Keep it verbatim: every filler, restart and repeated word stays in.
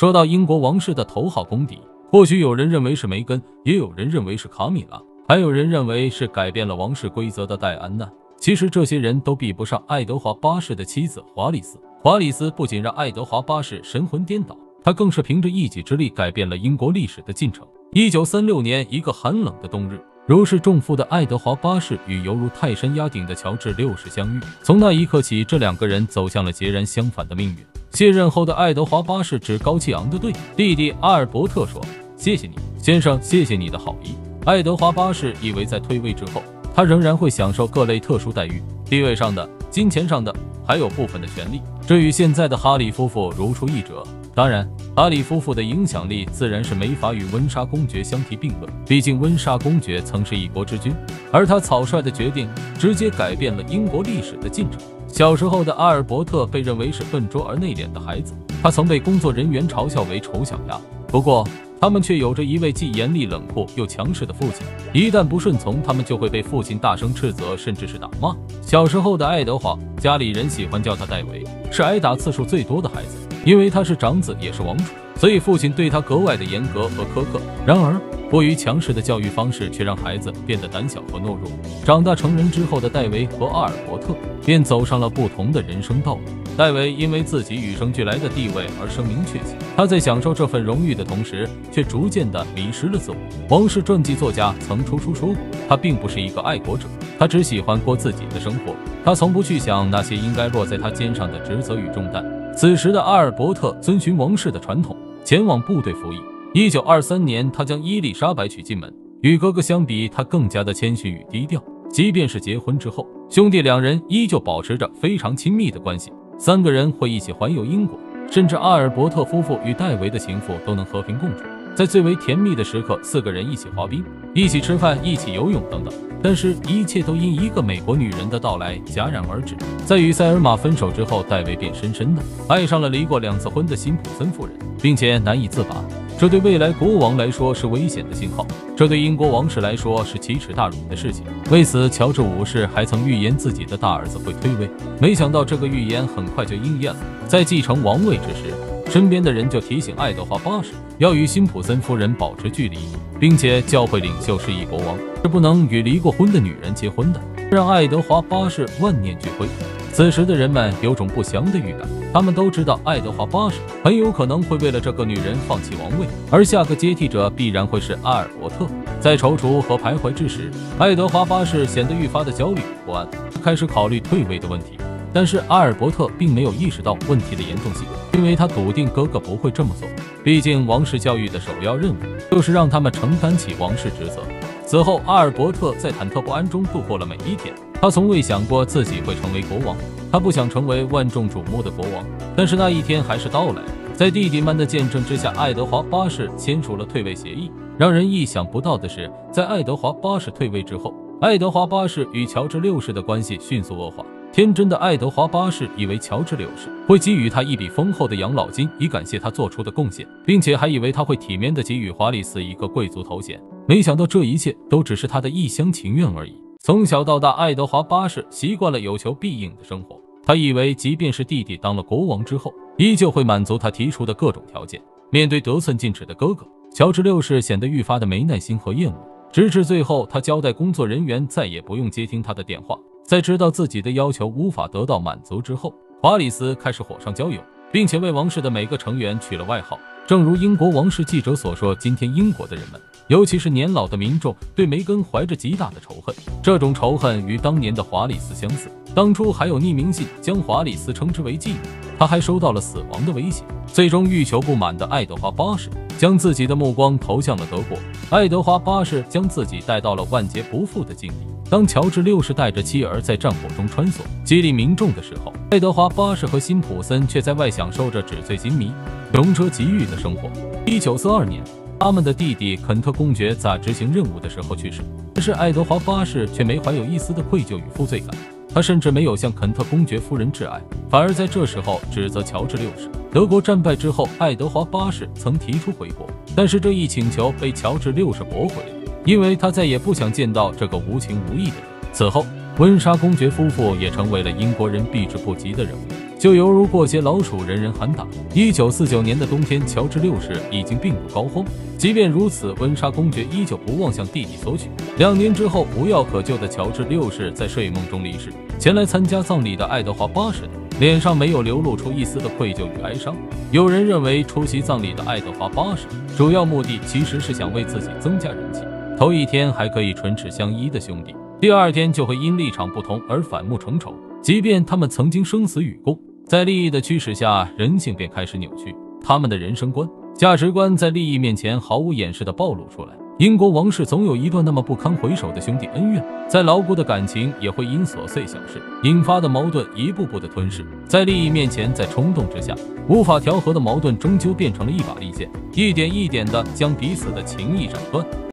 说到英国王室的头号公敌，或许有人认为是梅根，也有人认为是卡米拉，还有人认为是改变了王室规则的戴安娜。其实这些人都比不上爱德华八世的妻子华丽丝。华丽丝不仅让爱德华八世神魂颠倒，他更是凭着一己之力改变了英国历史的进程。一九三六年一个寒冷的冬日，如释重负的爱德华八世与犹如泰山压顶的乔治六世相遇，从那一刻起，这两个人走向了截然相反的命运。卸任后的爱德华八世趾高气昂地对弟弟阿尔伯特说：“谢谢你，先生，谢谢你的好意。”爱德华八世以为在退位之后，他仍然会享受各类特殊待遇，地位上的、金钱上的，还有部分的权利。这与现在的哈里夫妇如出一辙。当然，哈里夫妇的影响力自然是没法与温莎公爵相提并论，毕竟温莎公爵曾是一国之君，而他草率的决定直接改变了英国历史的进程。小时候的阿尔伯特被认为是笨拙而内敛的孩子，他曾被工作人员嘲笑为丑小鸭。不过他们却有着一位既严厉冷酷又强势的父亲，一旦不顺从，他们就会被父亲大声斥责，甚至是打骂。小时候的爱德华，家里人喜欢叫他戴维，是挨打次数最多的孩子，因为他是长子也是王储，所以父亲对他格外的严格和苛刻。然而过于强势的教育方式却让孩子变得胆小和懦弱。长大成人之后的戴维和阿尔伯特便走上了不同的人生道路。戴维因为自己与生俱来的地位而声名鹊起，他在享受这份荣誉的同时，却逐渐地迷失了自我。王室传记作家曾出书说过，他并不是一个爱国者，他只喜欢过自己的生活，他从不去想那些应该落在他肩上的职责与重担。此时的阿尔伯特遵循王室的传统，前往部队服役。一九二三年，他将伊丽莎白娶进门。与哥哥相比，他更加的谦逊与低调，即便是结婚之后，兄弟两人依旧保持着非常亲密的关系。三个人会一起环游英国，甚至阿尔伯特夫妇与戴维的情妇都能和平共处。在最为甜蜜的时刻，四个人一起滑冰，一起吃饭，一起游泳等等。但是，一切都因一个美国女人的到来戛然而止。在与塞尔玛分手之后，戴维便深深的爱上了离过两次婚的辛普森夫人，并且难以自拔。这对未来国王来说是危险的信号，这对英国王室来说是奇耻大辱的事情。为此，乔治五世还曾预言自己的大儿子会退位，没想到这个预言很快就应验了。在继承王位之时，身边的人就提醒爱德华八世要与辛普森夫人保持距离，并且教会领袖示意国王是不能与离过婚的女人结婚的，让爱德华八世万念俱灰。此时的人们有种不祥的预感，他们都知道爱德华八世很有可能会为了这个女人放弃王位，而下个接替者必然会是阿尔伯特。在踌躇和徘徊之时，爱德华八世显得愈发的焦虑不安，开始考虑退位的问题。但是阿尔伯特并没有意识到问题的严重性，因为他笃定哥哥不会这么做。毕竟王室教育的首要任务就是让他们承担起王室职责。此后，阿尔伯特在忐忑不安中度过了每一天。他从未想过自己会成为国王，他不想成为万众瞩目的国王。但是那一天还是到来，在弟弟们的见证之下，爱德华八世签署了退位协议。让人意想不到的是，在爱德华八世退位之后，爱德华八世与乔治六世的关系迅速恶化。天真的爱德华八世以为乔治六世会给予他一笔丰厚的养老金，以感谢他做出的贡献，并且还以为他会体面地给予华丽丝一个贵族头衔。没想到这一切都只是他的一厢情愿而已。从小到大，爱德华八世习惯了有求必应的生活，他以为即便是弟弟当了国王之后，依旧会满足他提出的各种条件。面对得寸进尺的哥哥，乔治六世显得愈发的没耐心和厌恶，直至最后他交代工作人员再也不用接听他的电话。在知道自己的要求无法得到满足之后，华丽丝开始火上浇油，并且为王室的每个成员取了外号。正如英国王室记者所说，今天英国的人们，尤其是年老的民众，对梅根怀着极大的仇恨。这种仇恨与当年的华丽丝相似，当初还有匿名信将华丽丝称之为妓女，他还收到了死亡的威胁。最终欲求不满的爱德华八世将自己的目光投向了德国，爱德华八世将自己带到了万劫不复的境地。当乔治六世带着妻儿在战火中穿梭，激励民众的时候，爱德华八世和辛普森却在外享受着纸醉金迷、穷奢极欲的生活。一九四二年，他们的弟弟肯特公爵在执行任务的时候去世，但是爱德华八世却没怀有一丝的愧疚与负罪感，他甚至没有向肯特公爵夫人致哀，反而在这时候指责乔治六世。德国战败之后，爱德华八世曾提出回国，但是这一请求被乔治六世驳回了，因为他再也不想见到这个无情无义的人。此后，温莎公爵夫妇也成为了英国人避之不及的人物。 就犹如过街老鼠，人人喊打。一九四九年的冬天，乔治六世已经病入膏肓。即便如此，温莎公爵依旧不忘向弟弟索取。两年之后，无药可救的乔治六世在睡梦中离世。前来参加葬礼的爱德华八世脸上没有流露出一丝的愧疚与哀伤。有人认为，出席葬礼的爱德华八世主要目的其实是想为自己增加人气。头一天还可以唇齿相依的兄弟，第二天就会因立场不同而反目成仇。即便他们曾经生死与共，在利益的驱使下，人性便开始扭曲，他们的人生观、价值观在利益面前毫无掩饰地暴露出来。英国王室总有一段那么不堪回首的兄弟恩怨，再牢固的感情也会因琐碎小事引发的矛盾一步步的吞噬。在利益面前，在冲动之下，无法调和的矛盾终究变成了一把利剑，一点一点地将彼此的情谊斩断。